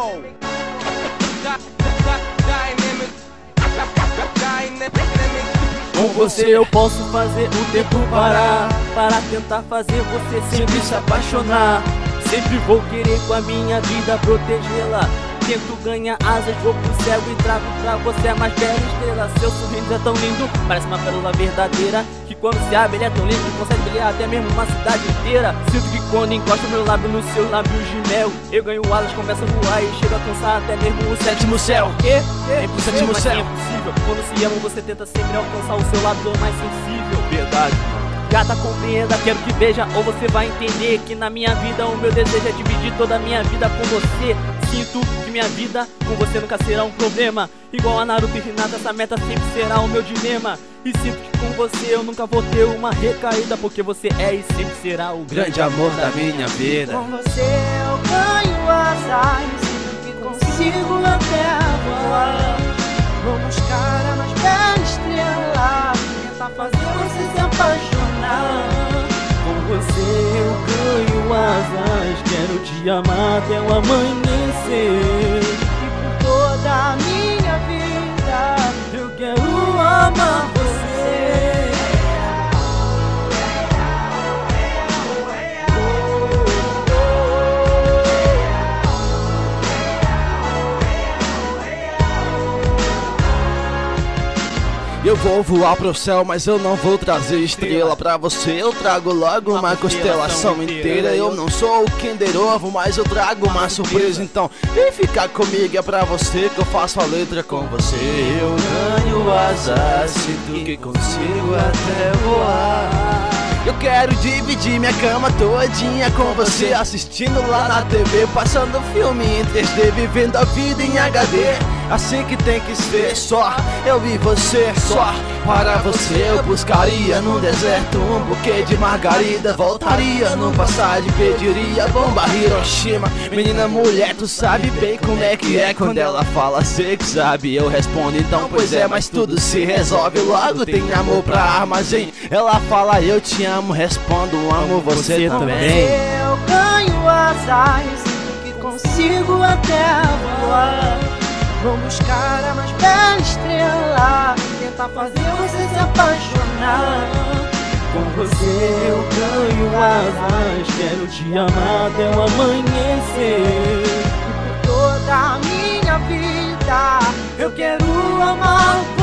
on. Com você eu posso fazer o tempo parar, para tentar fazer você sempre se apaixonar. Sempre vou querer com a minha vida protegê-la. Tento ganhar asas, vou pro céu e trago pra você a mais bela estrela. Seu sorriso é tão lindo, parece uma pérola verdadeira, que quando se abre ele é tão lindo que consegue brilhar até mesmo uma cidade inteira. Sinto que quando encosto meu lábio nos seus lábios de mel, eu ganho asas, começo a voar e chego a alcançar até mesmo o sétimo céu. É impossível, mas é impossível. Quando se ama você tenta sempre alcançar o seu lado mais sensível. Verdade. Gata, compreenda, quero que veja, ou você vai entender que na minha vida o meu desejo é dividir toda a minha vida com você. Sinto que minha vida com você nunca será um problema. Igual a Naruto e Hinata, essa meta sempre será o meu dilema. E sinto que com você eu nunca vou ter uma recaída, porque você é e sempre será o grande amor da minha vida. Com você eu ganho asas, sinto que consigo até voar. Vou buscar a mais bela estrela, tentar fazer você se apaixonar. Com você eu ganho asas, quero te amar até o amanhecer. E por toda a minha vida eu quero amar você. Eu vou voar pro céu, mas eu não vou trazer estrela pra você. Eu trago logo uma constelação inteira. Eu não sou o Kinder Ovo, mas eu trago uma surpresa. Então vem ficar comigo, é pra você que eu faço a letra com você. Eu ganho asas, sinto que consigo até voar. Eu quero dividir minha cama todinha com você, assistindo lá na TV, passando filme em 3D, vivendo a vida em HD. Assim que tem que ser, só eu e você, só para você. Eu buscaria no deserto um buquê de margarida, voltaria no passado e pediria bomba Hiroshima. Menina, mulher, tu sabe bem como é que é quando ela fala cê que sabe. Eu respondo então, pois é, mas tudo se resolve logo, tem amor pra armazém. Ela fala eu te amo, respondo amo você também. Você eu ganho asas, sinto que consigo até voar. Vou buscar a mais bela estrela, tentar fazer você se apaixonar. Com você eu ganho asas, quero te amar até o amanhecer. E por toda a minha vida eu quero amar você.